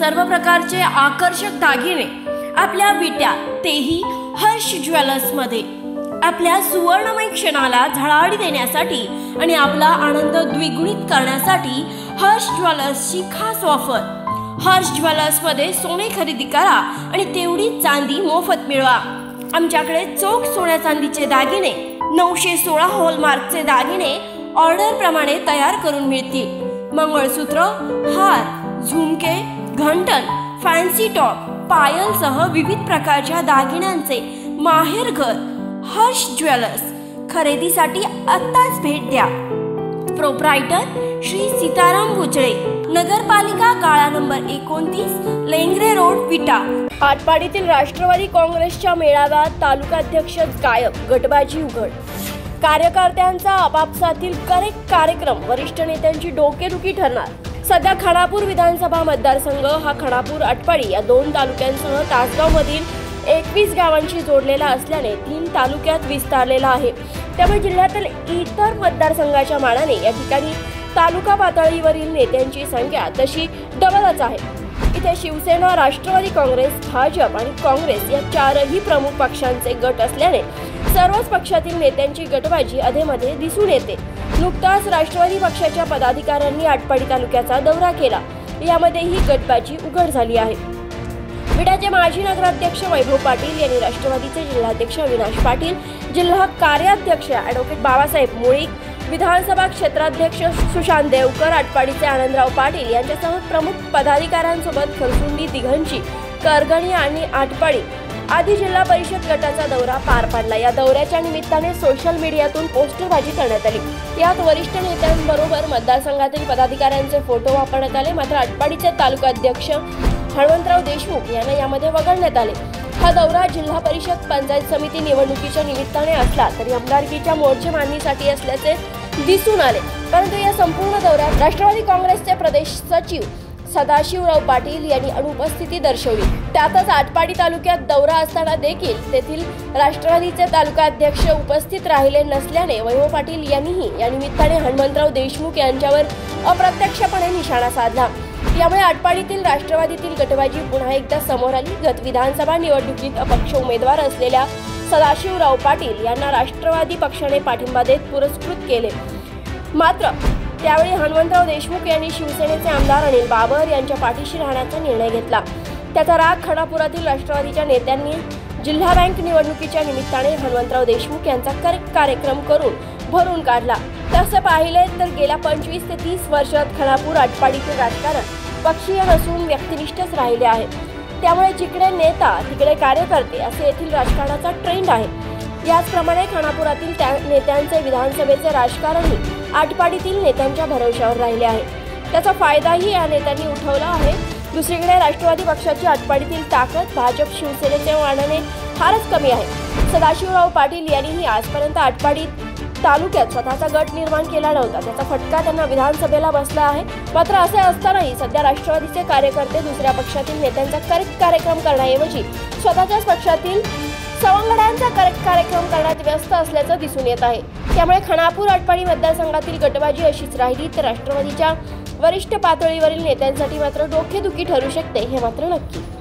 सर्व प्रकारचे आकर्षक दागिने आपल्या विट्या, तेही हर्ष ज्वेलर्समध्ये। आपल्या सुवर्णमय क्षणाला झळाळी देण्यासाठी आणि आपला आनंद द्विगुणित करण्यासाठी हर्ष ज्वेलर्सची खास ऑफर। हर्ष ज्वेलर्समध्ये सोने खरेदी करा आणि तेवढीच चांदी मोफत मिळवा। आमच्याकडे चोख सोन्या चांदीचे दागिने 916 हॉलमार्कचे दागिने ऑर्डर प्रमाणे तयार करून मिळतील। मंगळसूत्र, हार, झुमके, घंटन, फॅन्सी टॉप, पायलसह विविध प्रकारच्या दागिन्यांचे माहेरघर हर्ष ज्वेलर्स। खरेदीसाठी आत्ताच भेट द्या। प्रोप्रायटर श्री सीताराम बुचळे, नगरपालिका गाळा नंबर 29, लेंगरे रोड, विटा। आटपाडीतील राष्ट्रवादी काँग्रेसच्या मेळाव्यात तालुकाध्यक्ष गायब, गटबाजी उघड। कार्यकर्त्यांचा आपापसातील कार्यक्रम वरिष्ठ नेत्यांची डोकेदुखी ठरणार। सध्या खानापूर विधानसभा मतदारसंघ हा खानापूर, आटपाडी या 2 तालुक्यांसह तासगाव मधील 21 गावांशी जोडलेला असल्याने 3 तालुक्यात विस्तारलेला आहे। त्यामुळे जिल्ह्यातील इतर मतदारसंघाच्या मानाने या ठिकाणी तालुका पातळीवरील नेत्यांची संख्या तशी डबलच आहे। इथे शिवसेना, राष्ट्रवादी काँग्रेस, भाजप आणि काँग्रेस या 4ही प्रमुख पक्षांचे गट असल्याने सर्वच पक्षातील नेत्यांची गटबाजी अधेमध्ये दिसून येते। नुकताच राष्ट्रवादी पक्षाच्या पदाधिकाऱ्यांनी आटपाडी तालुक्याचा दौरा केला, यामध्ये ही गटबाजी उघड झाली आहे। विटाचे माजी नगराध्यक्ष वैभव पाटील यांनी राष्ट्रवादीचे जिल्हाध्यक्ष अविनाश पाटील, जिल्हा कार्याध्यक्ष ॲडव्होकेट बाबासाहेब मुळीक, विधानसभा क्षेत्राध्यक्ष सुशांत देवकर, आटपाडीचे आनंदराव पाटील यांच्यासह प्रमुख पदाधिकाऱ्यांसोबत खरसुंडी, दिघंची, करगणी आणि आटपाडी आदी जिल्हा परिषद गटाचा दौरा पार पडला। या दौऱ्याच्या निमित्ताने सोशल मीडियातून पोस्टरबाजी करण्यात आली। यात वरिष्ठ नेत्यांबरोबर मतदारसंघातील पदाधिकाऱ्यांचे फोटो वापरण्यात आले। मात्र आटपाडीचे तालुकाध्यक्ष हणमंतराव देशमुख यांना यामध्ये वगळण्यात आले। हा दौरा जिल्हा परिषद पंचायत समिती निवडणुकीच्या निमित्ताने असला तरी आमदारकीच्या मोर्चे मांडणीसाठी असल्याचे दिसून आले। परंतु या संपूर्ण दौऱ्यात राष्ट्रवादी काँग्रेसचे प्रदेश सचिव सदाशिवराव पाटील यांनी अनुपस्थिती दर्शवली। त्यातच आटपाडी तालुक्यात दौरा असताना देखील तेथील राष्ट्रवादीचे तालुकाध्यक्ष उपस्थित राहिले नसल्याने वैभव पाटील यांनीही या निमित्ताने हणमंतराव देशमुख यांच्यावर अप्रत्यक्षपणे निशाणा साधला। यामुळे आटपाडीतील राष्ट्रवादीतील गटबाजी पुन्हा एकदा समोर आली। गत विधानसभा निवडणुकीत अपक्ष उमेदवार असलेल्या सदाशिवराव पाटील यांना राष्ट्रवादी पक्षाने पाठिंबा देत पुरस्कृत केले। मात्र त्यावेळी हणमंतराव देशमुख यांनी शिवसेनेचे आमदार अनिल बाबर यांच्या पाठीशी राहण्याचा निर्णय घेतला। त्याचा राग खानापुरातील राष्ट्रवादीच्या नेत्यांनी जिल्हा बँक निवडणुकीच्या निमित्ताने हणमंतराव देशमुख यांचा कार्यक्रम करून भरून काढला। तसे पाहिले तर गेल्या 25 ते 30 वर्षात खानापूर आटपाडीचे राजकारण पक्षीय नसून व्यक्तिनिष्ठच राहिले आहे। त्यामुळे जिकडे नेता तिकडे कार्यकर्ते असे येथील राजकारणाचा ट्रेंड आहे। याचप्रमाणे खानापुरातील नेत्यांचे विधानसभेचे राजकारणही आटपाडीतील नेत्यांच्या भरवशावर राहिले आहे। त्याचा फायदाही या नेत्यांनी उठवला आहे। दुसरीकडे राष्ट्रवादी पक्षाची आटपाडीतील ताकद भाजप शिवसेनेच्या मानाने फारच कमी आहे। सदाशिवराव पाटील यांनीही आजपर्यंत आटपाडी तालुक्यात स्वतःचा गट निर्माण केला नव्हता। त्याचा फटका त्यांना विधानसभेला बसला आहे। मात्र असे असतानाही सध्या राष्ट्रवादीचे कार्यकर्ते दुसऱ्या पक्षातील नेत्यांचा कार्यक्रम करण्याऐवजी स्वतःच्याच पक्षातील सवंगड्यांचा कार्यक्रम करण्यात व्यस्त असल्याचं दिसून येत आहे। त्यामुळे खानापूर आटपाडी मतदारसंघातील गटबाजी अशीच राहिली तर राष्ट्रवादीच्या वरिष्ठ पातळीवरील नेत्यांसाठी मात्र डोकेदुखी ठरू शकते, हे मात्र नक्की।